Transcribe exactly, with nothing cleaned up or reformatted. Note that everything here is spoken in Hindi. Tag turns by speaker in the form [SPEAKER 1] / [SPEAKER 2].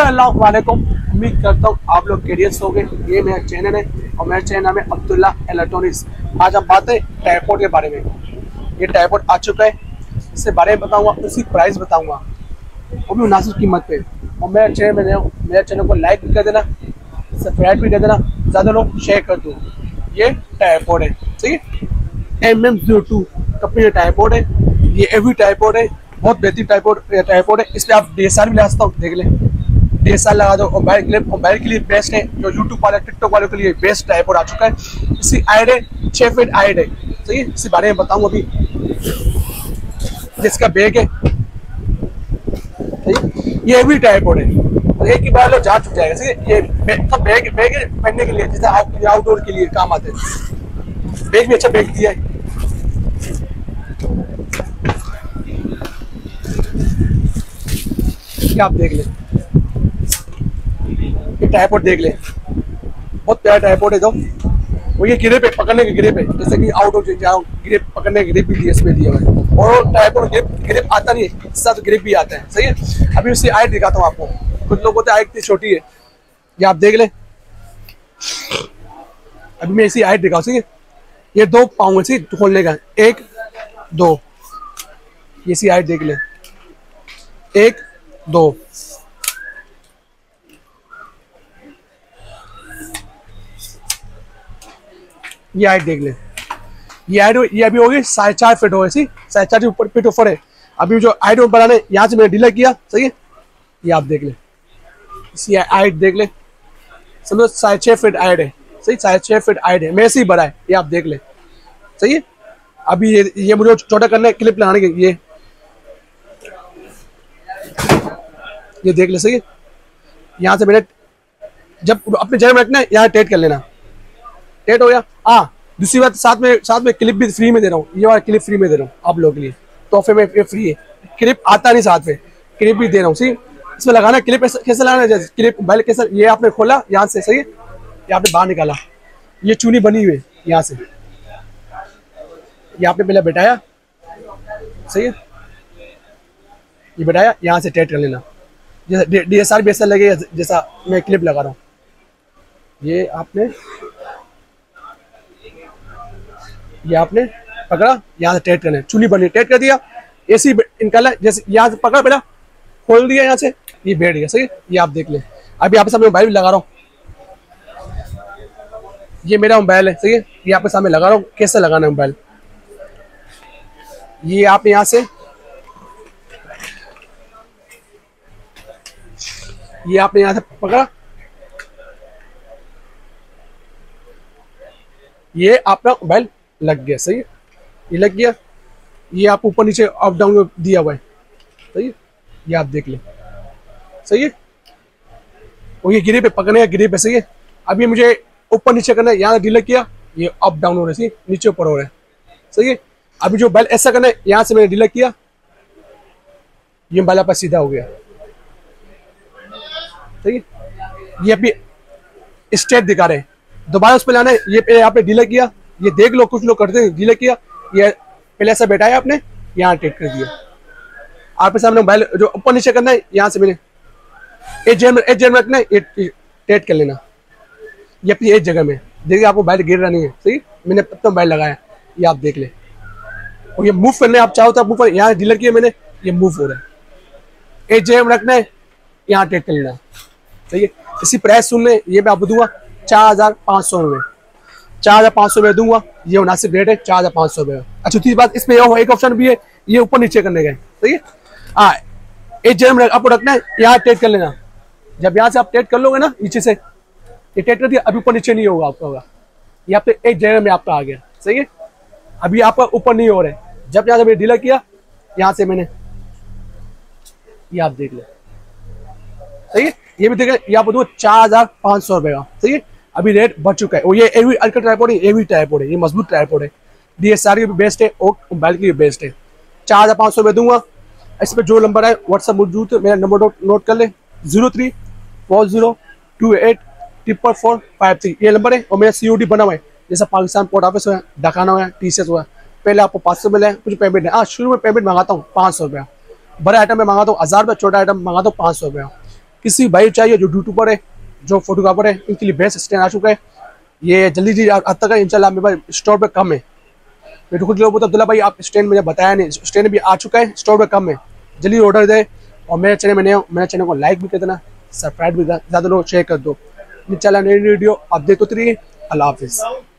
[SPEAKER 1] अस्सलाम वालेकुम। उम्मीद करता हूँ आप लोग कैरियर्स होंगे। ये मेरा चैनल है और मेरा चैनल नाम है अब्दुल्ला इलेक्ट्रॉनिक्स। आज हम बात है ट्राइपॉड के बारे में। ये ट्राइपॉड आ चुका है, इसके बारे में बताऊँगा, उसकी प्राइस बताऊँगा, वो भी मुनासिब कीमत पे। और मेरा चैनल में रहो, मेरे चैनल को लाइक भी कर देना, सब्सक्राइब भी कर देना, ज़्यादा लोग शेयर कर दो। ये ट्राइपॉड है, सही है। M M zero two company का ट्राइपॉड है। ये एवी ट्राइपॉड है, बहुत बेहतरीन ट्राइपॉड ट्राइपॉड है। इसलिए आप डी एस आर भी लगा सकते हो, देख लें, डी एस आर लगा दो। और मोबाइल के लिए मोबाइल के लिए बेस्ट है, जो यूट्यूब वाले टिकटॉक वालों के लिए बेस्ट ट्राइपॉड आ चुका है। इसकी आइड है छः फीट आइड है, सही है। इसके बारे में बताऊँ अभी। जिसका बैग है, ये एवी ट्राइपॉड है, एक ही बार लो जा चुक जाएगा, सही है। ये सब बैग बैग पहनने के लिए, जैसे आउटडोर के लिए काम आते हैं। बैग भी अच्छा बैग दिया है। आप देख लें, ये ट्राइपॉड देख लें, बहुत प्यारा ट्राइपॉड है। तो वो ये गिरे पे पकड़ने के गिरे पे, जैसे कि आउटडोर जाओ गिरे पकड़ने के गिरे भी दिया, इसमें दिया हुआ है। और ट्राइपॉड गिरिप गिरिप आता नहीं है, इसके साथ गिरिप भी आता है, सही है। अभी उसकी हाइट दिखाता हूँ आपको। कुछ लोगों की हाइट इतनी छोटी है, ये आप देख लें। अभी मैं इसी हाइट दिखाऊँ, सही है। ये दो पाँव है, सही खोलने का, एक दो, ये इसी हाइट देख लें, एक दो। ये हाइट देख ले, ये हाइट ये अभी होगी साढ़े चार फीट हो गई, साढ़े चार ऊपर फीट ऊपर है। अभी जो हाइट बनाने यहाँ से मैंने डीलर किया, सही है। ये आप देख ले, इसी हाइट देख ले, समझो साढ़े छः फीट हाइट है, सही, साढ़े छः फीट हाइट है। मैं से ही बड़ा है, ये आप देख ले, सही है। अभी ये ये मुझे छोटा करना है, क्लिप लगाने के, ये ये देख ले, सही है। यहाँ से मैंने जब अपने जगह में रखना है, यहाँ टेट कर लेना, टेट हो गया। हाँ, दूसरी बात, साथ में साथ में क्लिप भी फ्री में दे रहा हूँ। ये वाला क्लिप फ्री में दे रहा हूँ आप लोगों के लिए, तोहफे में ये फ्री है। क्लिप आता नहीं, साथ में क्लिप भी दे रहा हूँ, सही। इसमें लगाना क्लिप कैसे लगाना है, जैसे क्लिप मोबाइल कैसे, ये आपने खोला यहाँ से, सही है, ये आपने बाहर निकाला, ये चूनी बनी हुई है यहाँ से, ये आपने पहले बैठाया, सही है। ये बैठाया, यहाँ से टेट कर लेना, जैसे D S R B S L लगे, जैसा मैं क्लिप लगा रहा हूँ। ये आपने ये आपने पकड़ा, यहाँ से टेट करना, चुनी बनी, टेट कर दिया, ऐसी निकाला, जैसे यहाँ से पकड़ा, बेटा खोल दिया, यहाँ से ये बैठ गया, सही। ये आप देख लें। अभी आप सामने मोबाइल भी लगा रहा हूँ, ये मेरा मोबाइल है, सही है। ये आपके सामने लगा रहा हूँ, कैसे लगाना है मोबाइल। ये आप यहाँ से, ये आपने यहाँ से पकड़ा, ये आपका मोबाइल लग गया, सही है। ये लग गया, ये आप ऊपर नीचे अप डाउन दिया हुआ है, सही है। ये आप देख लें, सही है। और ये गिरे पे पकड़ने का, गिरे पे, सही है। अभी मुझे ऊपर नीचे करना है, यहाँ डीलर किया, ये अप डाउन हो रहा है, सही, नीचे ऊपर हो रहा है, सही है। अभी जो बैल ऐसा करना है, यहाँ से मैंने डीलर किया, ये बैल आपका सीधा हो गया, सही है। ये अभी स्टेट दिखा रहे हैं, दोबारा उस पर लाना है। ये पहले आपने डीलर किया, ये देख लो, कुछ लोग करते हैं, डीलर किया, ये पहले ऐसा बैठाया आपने, यहाँ टेट कर दिया। आपके सामने मोबाइल जो ऊपर नीचे करना है, यहाँ से मैंने एक जगह एक जगह में रखना है, ये टेट कर लेना, ये अपनी एक जगह में। देखिए आपको मोबाइल गिर रहा नहीं है, सही। मैंने तब तक मोबाइल लगाया, ये आप देख ले। और ये मूव करना है, आप चाहो तो आप मूव कर, यहाँ डीलर किया मैंने, ये मूव हो रहा है। एक जगह में रखना है, यहाँ टेट कर लेना, सही है। इसी प्राइस सुन ले, ये मैं आपको दूंगा चार हजार पाँच सौ रुपये, चार हजार पाँच सौ रुपये दूंगा। ये मुनासिब रेट है, चार हजार पाँच सौ रुपये। अच्छा, दूसरी बात, इसमें एक ऑप्शन भी है, ये ऊपर नीचे करने का, सही है। हाँ, एक जगह में आपको रखना है, यहाँ टेट कर लेना। जब यहाँ से आप टेट कर लोगे ना, नीचे से ये टेट कर दिया, अभी ऊपर नीचे नहीं होगा आपका, होगा ये आप एक जगह में आपका आ गया, सही है। अभी आपका ऊपर नहीं हो रहा है। जब यहाँ से मैंने डीलर किया, यहाँ से मैंने, ये आप देख ले, सही है। ये भी देखें, ये आपको चार हजार पाँच सौ रुपये का, सही है। अभी रेट बढ़ चुका है। और ये एवी अल्ट्रा ट्राइपॉड है, एवी ट्राइपॉड है, ये मजबूत ट्राइपॉड है, डी एस आर की भी बेस्ट है और मोबाइल की भी बेस्ट है। चार हजार पाँच सौ रुपये दूंगा। इस पर जो नंबर है व्हाट्सअप मौजूद है, मेरा नंबर नोट कर ले, zero three four zero two eight triple four five three, ये नंबर है। और मेरा सी ओ डी बना हुआ है, जैसा पाकिस्तान पोर्ट ऑफिस हुआ, डकाना हुआ, टी सी एस हुआ। पहले आपको पाँच सौ मिला है, कुछ पेमेंट है। हाँ, शुरू में पेमेंट मंगाता हूँ पाँच सौ रुपया, बड़ा आइटम में मंगाता हूँ हज़ार रुपये, छोटा आइटम मंगाता हूँ पाँच सौ रुपया। किसी भाई चाहिए जो यूट्यूबर है, जो फोटोग्राफर है, इनके लिए बेस्ट स्टैंड आ चुका है। ये जल्दी जी आता है इंशाल्लाह। मेरे पास स्टोर पे कम है। मेरे को लोग बोलते अब्दुल्ला भाई आप स्टैंड मुझे बताया नहीं, स्टैंड भी आ चुका है, स्टोर पे कम है, जल्दी ऑर्डर दे। और मेरे चैनल में नए हो, मेरे चैनल को लाइक भी कर देना, सब्सक्राइब भी ज़्यादा लोग शेयर कर दो। इंशाल्लाह नई वीडियो आप देखते रहिए। अल्लाह हाफिज़।